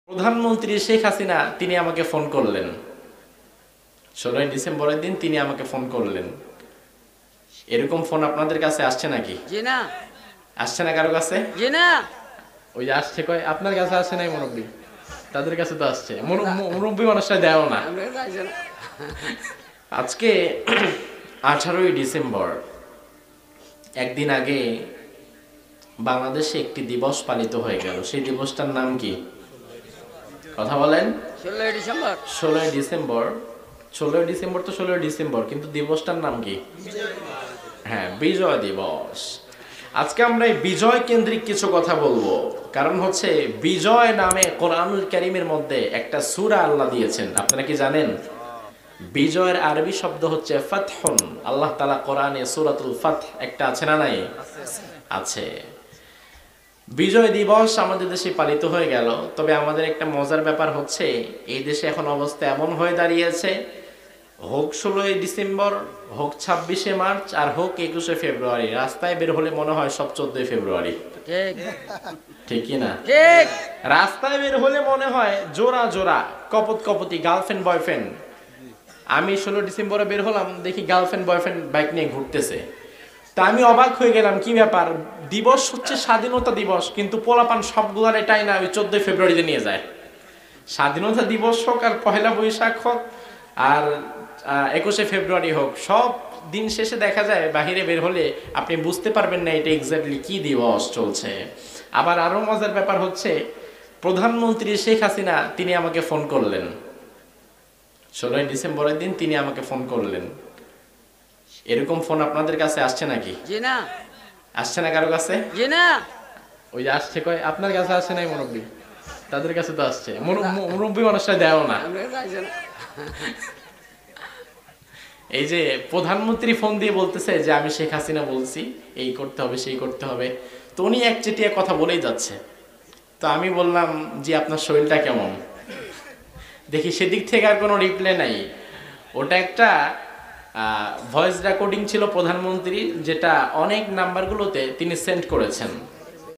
প্রধানমন্ত্রী শেখ হাসিনা তিনি আমাকে ফোন করলেন 16ই ডিসেম্বরের দিন তিনি আমাকে ফোন করলেন। এরকম ফোন আপনাদের কাছে আসছে নাকি? জি না। আসছে না কারো কাছে? জি না। ওই যে আসছে কয় আপনার কাছে আসে নাই মুরব্বী, তাদের কাছে তো আসছে। মুরব্বী মানুষটা দেও না। আজকে 18ই ডিসেম্বর, একদিন আগে বাংলাদেশে একটি দিবস পালিত হয়ে গেল। সেই দিবসটার নাম কি? কথা বলেন। 16ই ডিসেম্বর। 16ই ডিসেম্বর। 16ই ডিসেম্বর তো 16ই ডিসেম্বর, কিন্তু দিবসটার নাম কি? হ্যাঁ, বিজয় দিবস। আজকে আমরা এই বিজয় কেন্দ্রিক কিছু কথা বলবো। কারণ হচ্ছে বিজয় নামে কোরআনুল কারীমের মধ্যে একটা সূরা আল্লাহ দিয়েছেন। আপনারা কি জানেন? বিজয়ের আরবি শব্দ হচ্ছে ফাতহুন। আল্লাহ তাআলা কোরআনে সূরাতুল ফাতহ একটা আছে না নাই? আছে। বিজয় দিবস আমাদের দেশে পালিত হয়ে গেল। তবে আমাদের একটা মজার ব্যাপার হচ্ছে, এই দেশে এখন অবস্থা এমন হয়ে দাঁড়িয়েছে, হোক 16ই ডিসেম্বর, হোক 26শে মার্চ, আর হোক 21শে ফেব্রুয়ারি, রাস্তায় বের হলে মনে হয় সব 14ই ফেব্রুয়ারি। ঠিক ঠিক কি না? ঠিক। রাস্তায় বের হলে মনে হয় জোড়া জোড়া কপত কপতি গার্লফ্রেন্ড বয়ফ্রেন্ড। আমি 16 ডিসেম্বরে বের হলাম, দেখি গার্লফ্রেন্ড বয়ফ্রেন্ড বাইক নিয়ে ঘুরতেছে। তা আমি অবাক হয়ে গেলাম, কি ব্যাপার? দিবস হচ্ছে স্বাধীনতা দিবস, কিন্তু পোলাপান সবগুলার এটাই না ওই 14ই ফেব্রুয়ারিতে নিয়ে যায়। স্বাধীনতা দিবস হোক আর পহেলা বৈশাখ হোক আর 21শে ফেব্রুয়ারি হোক, সব দিন শেষে দেখা যায় বাহিরে বের হলে আপনি বুঝতে পারবেন না এটা এক্স্যাক্টলি কি দিবস চলছে। আবার আরো মজার ব্যাপার হচ্ছে, প্রধানমন্ত্রী শেখ হাসিনা তিনি আমাকে ফোন করলেন 16ই ডিসেম্বরের দিন তিনি আমাকে ফোন করলেন। এরকম ফোন আপনাদের কাছে আসছে নাকি? জি না। আসছে না কারো কাছে? জি না। ওই যে আসছে কয় আপনার কাছে আসে নাই মুরব্বী, তাদের কাছে তো আসছে। মুরব্বী মানুষটা দেও না। এই যে প্রধানমন্ত্রী ফোন দিয়ে বলতেছে যে আমি শেখ হাসিনা বলছি, এই করতে হবে সেই করতে হবে। তো উনি একচেটিয়া কথা বলেই যাচ্ছে। তো আমি বললাম, জি আপনার শরীরটা কেমন? দেখি সেদিক থেকে আর কোনো রিপ্লাই নাই। ওটা একটা ভয়েস রেকর্ডিং ছিল প্রধানমন্ত্রী, যেটা অনেক নাম্বারগুলোতে তিনি সেন্ড করেছেন।